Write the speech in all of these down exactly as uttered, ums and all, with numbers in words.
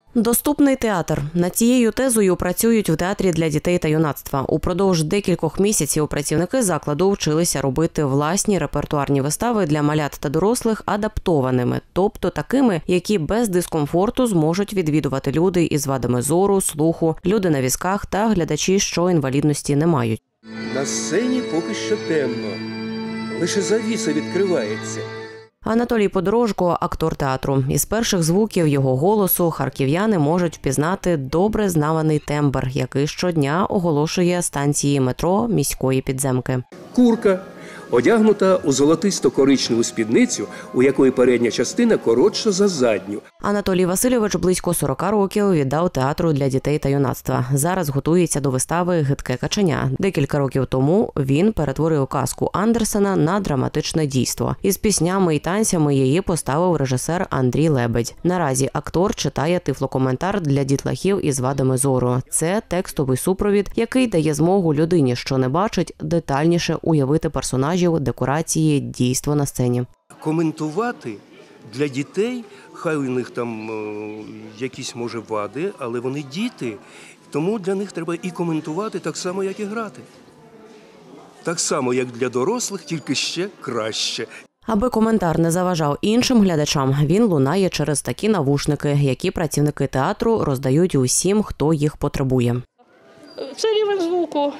Доступний театр. Над цією тезою працюють в театрі для дітей та юнацтва. Упродовж декількох місяців працівники закладу вчилися робити власні репертуарні вистави для малят та дорослих адаптованими, тобто такими, які без дискомфорту зможуть відвідувати люди із вадами зору, слуху, люди на візках та глядачі, що інвалідності не мають. На сцені поки що темно. Лише завіса відкривається. Анатолій Подорожко – актор театру. Із перших звуків його голосу харків'яни можуть впізнати добре знаваний тембр, який щодня оголошує станції метро міської підземки. Курка, одягнута у золотисто-коричневу спідницю, у якої передня частина коротша за задню. Анатолій Васильович близько сорока років віддав театру для дітей та юнацтва. Зараз готується до вистави «Гидке каченя». Декілька років тому він перетворив казку Андерсена на драматичне дійство. Із піснями і танцями її поставив режисер Андрій Лебедь. Наразі актор читає тифлокоментар для дітлахів із вадами зору. Це текстовий супровід, який дає змогу людині, що не бачить, детальніше уявити персонажів, декорації, дійство на сцені. Коментувати для дітей, хай у них там е, якісь, може, вади, але вони діти, тому для них треба і коментувати так само, як і грати. Так само, як для дорослих, тільки ще краще. Аби коментар не заважав іншим глядачам, він лунає через такі навушники, які працівники театру роздають усім, хто їх потребує. Це рівень звуку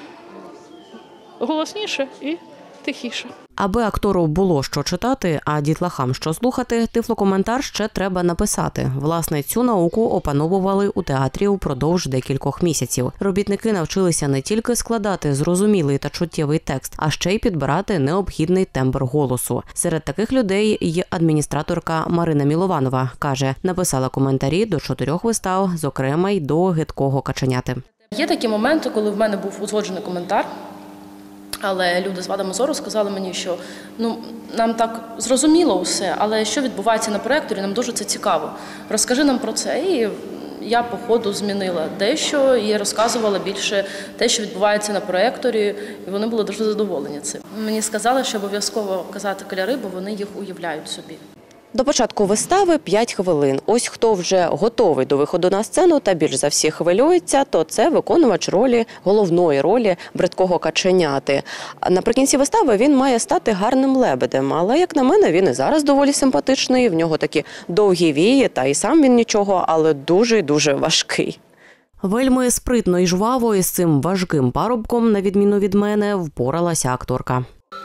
голосніше і тихіше. Аби актору було що читати, а дітлахам що слухати, тифлокоментар ще треба написати. Власне, цю науку опановували у театрі упродовж декількох місяців. Робітники навчилися не тільки складати зрозумілий та чуттєвий текст, а ще й підбирати необхідний тембр голосу. Серед таких людей є адміністраторка Марина Мілованова. Каже, написала коментарі до чотирьох вистав, зокрема й до «Гидкого каченяти». Є такі моменти, коли в мене був узгоджений коментар, але люди з вадами зору сказали мені, що ну, нам так зрозуміло все, але що відбувається на проєкторі, нам дуже це цікаво. Розкажи нам про це. І я по ходу змінила дещо і розказувала більше те, що відбувається на проєкторі, і вони були дуже задоволені цим. Мені сказали, що обов'язково казати кольори, бо вони їх уявляють собі. До початку вистави п'ять хвилин. Ось хто вже готовий до виходу на сцену та більш за всіх хвилюється, то це виконувач ролі, головної ролі бридкого каченяти. Наприкінці вистави він має стати гарним лебедем, але, як на мене, він і зараз доволі симпатичний, в нього такі довгі вії, та і сам він нічого, але дуже-дуже важкий. Вельми спритно і жваво із цим важким парубком, на відміну від мене, впоралася акторка.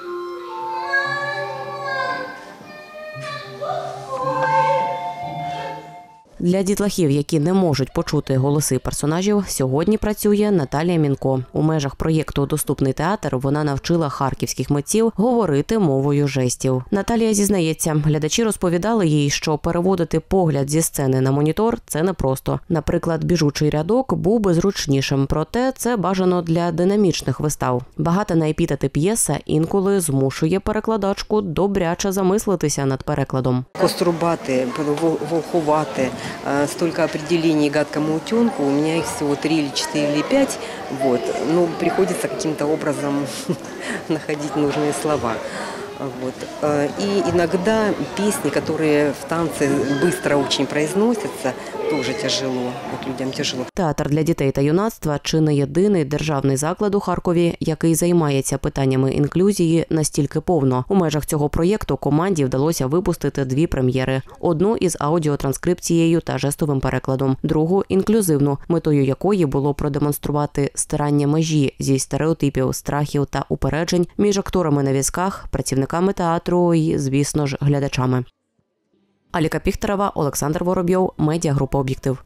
Для дітлахів, які не можуть почути голоси персонажів, сьогодні працює Наталія Мінко. У межах проєкту «Доступний театр» вона навчила харківських митців говорити мовою жестів. Наталія зізнається, глядачі розповідали їй, що переводити погляд зі сцени на монітор – це непросто. Наприклад, біжучий рядок був би зручнішим, проте це бажано для динамічних вистав. Багата на епітети п'єса інколи змушує перекладачку добряче замислитися над перекладом. Кострубати, волхувати, столько определений гадкому утенку, у меня их всего три или четыре или пять, вот, ну, приходится каким-то образом находить нужные слова. Вот. И иногда песни, которые в танце быстро очень произносятся, тоже тяжело, вот людям тяжело. Театр для дітей та юнацтва – чи не єдиний державний заклад у Харкові, який займається питаннями інклюзії настільки повно. У межах цього проєкту команді вдалося випустити дві прем'єри. Одну із аудіотранскрипцією та жестовим перекладом, другу – інклюзивну, метою якої було продемонструвати стирання межі зі стереотипів, страхів та упереджень між акторами на візках, працівниками театру і, звісно ж, глядачами. Аліка Піхтерева, Олександр Воробйов, медіагрупа «Об'єктив».